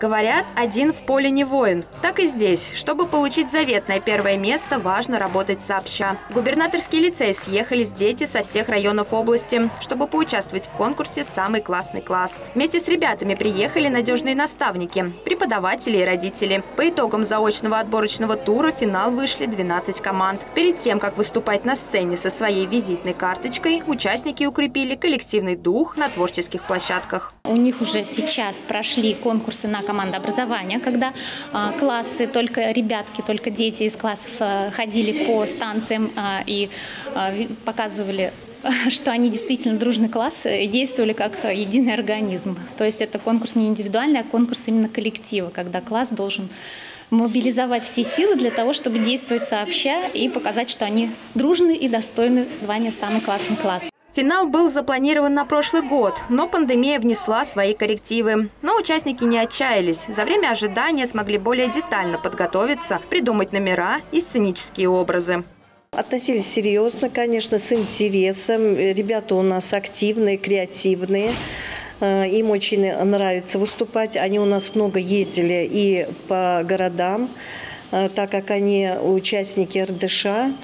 Говорят, один в поле не воин. Так и здесь. Чтобы получить заветное первое место, важно работать сообща. В губернаторский лицей съехались дети со всех районов области, чтобы поучаствовать в конкурсе «Самый классный класс». Вместе с ребятами приехали надежные наставники, преподаватели и родители. По итогам заочного отборочного тура в финал вышли 12 команд. Перед тем, как выступать на сцене со своей визитной карточкой, участники укрепили коллективный дух на творческих площадках. У них уже сейчас прошли конкурсы на командообразование, когда классы, только ребятки, только дети из классов ходили по станциям и показывали, что они действительно дружный класс и действовали как единый организм. То есть это конкурс не индивидуальный, а конкурс именно коллектива, когда класс должен мобилизовать все силы для того, чтобы действовать сообща и показать, что они дружны и достойны звания «Самый классный класс». Финал был запланирован на прошлый год, но пандемия внесла свои коррективы. Но участники не отчаялись. За время ожидания смогли более детально подготовиться, придумать номера и сценические образы. Относились серьезно, конечно, с интересом. Ребята у нас активные, креативные. Им очень нравится выступать. Они у нас много ездили и по городам, так как они участники РДШ.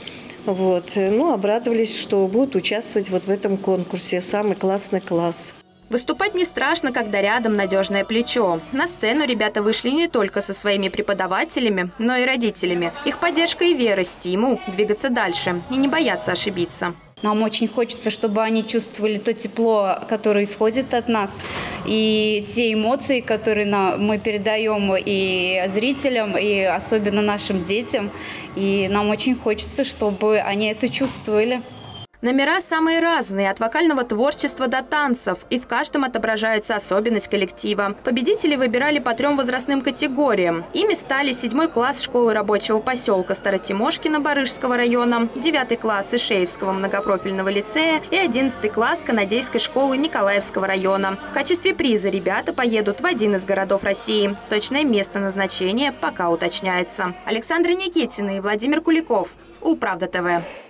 Обрадовались, что будут участвовать в этом конкурсе «Самый классный класс». Выступать не страшно, когда рядом надежное плечо. На сцену ребята вышли не только со своими преподавателями, но и родителями. Их поддержка и вера – стимул двигаться дальше и не бояться ошибиться. Нам очень хочется, чтобы они чувствовали то тепло, которое исходит от нас, и те эмоции, которые мы передаем и зрителям, и особенно нашим детям. И нам очень хочется, чтобы они это чувствовали. Номера самые разные, от вокального творчества до танцев, и в каждом отображается особенность коллектива. Победители выбирали по 3 возрастным категориям. Ими стали 7 класс школы рабочего поселка Старотимошкина Барышского района, 9 класс Ишеевского многопрофильного лицея и 11 класс Канадейской школы Николаевского района. В качестве приза ребята поедут в один из городов России. Точное место назначения пока уточняется. Александра Никитина и Владимир Куликов. Улправда ТВ.